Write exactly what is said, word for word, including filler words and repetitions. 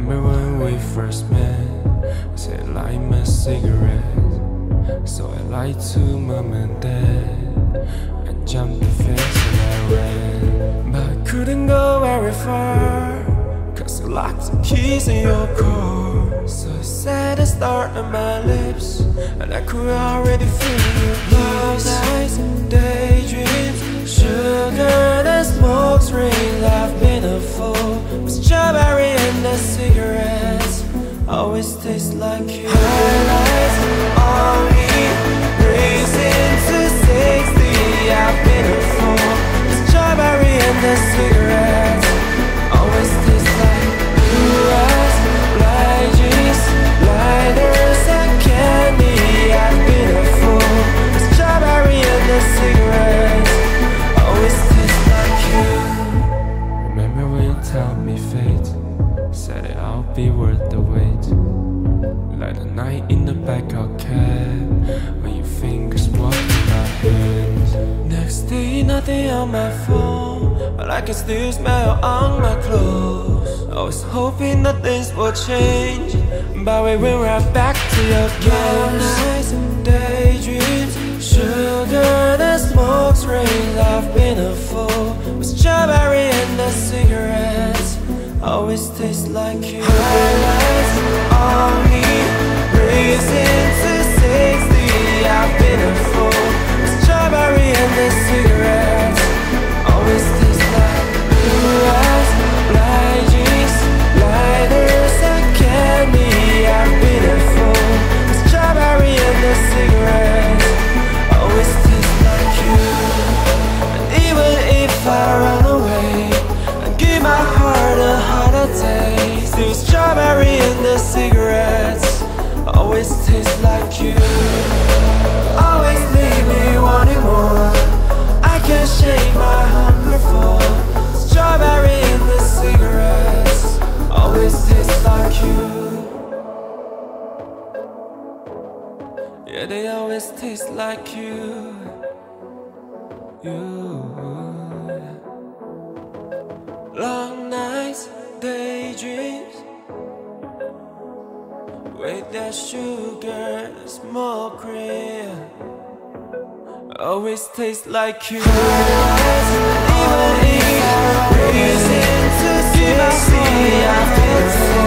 Remember when we first met, I said light my cigarette. So I lied to mom and dad and jumped the fence and I ran. But I couldn't go very far, cause you locked the keys in your car. So I said the start on my lips, and I could already feel your love nights and daydreams, sugar that smokes ring. I've been a fool, but strawberry and the cigarettes always taste like you. Highlights on me, racing to sixty. I've been a fool, but strawberry and the cigarettes always taste like you. Eyes, blind jeans, lighters and candy. I've been a fool, but strawberry and the cigarettes always taste like you. Remember when you told me fate said it I'll be worth the wait, like the night in the back of cab when your fingers walk in my hands. Next day nothing on my phone, but I can still smell on my clothes. I was hoping that things would change, but we went right back to your games. Nights and daydreams, sugar that smokes ring. I've been a fool, with strawberry and the cigarettes always taste like you. Highlights on me, racing to sixty. I've been a fool, with strawberry and the cigarettes always taste like you. Eyes, blind jeans, lighters and candy. I've been a fool, with strawberry and the cigarettes always taste like you. And even if I run away and give my heart a harder taste, still strawberry and the cigarettes always taste like you. Always leave me wanting more, I can't shake my hunger for. Strawberry and the cigarettes always taste like you. Yeah, they always taste like you. You. Long nights, daydreams, with that sugar and smoke cream, always taste like you. Even if reason to see, I feel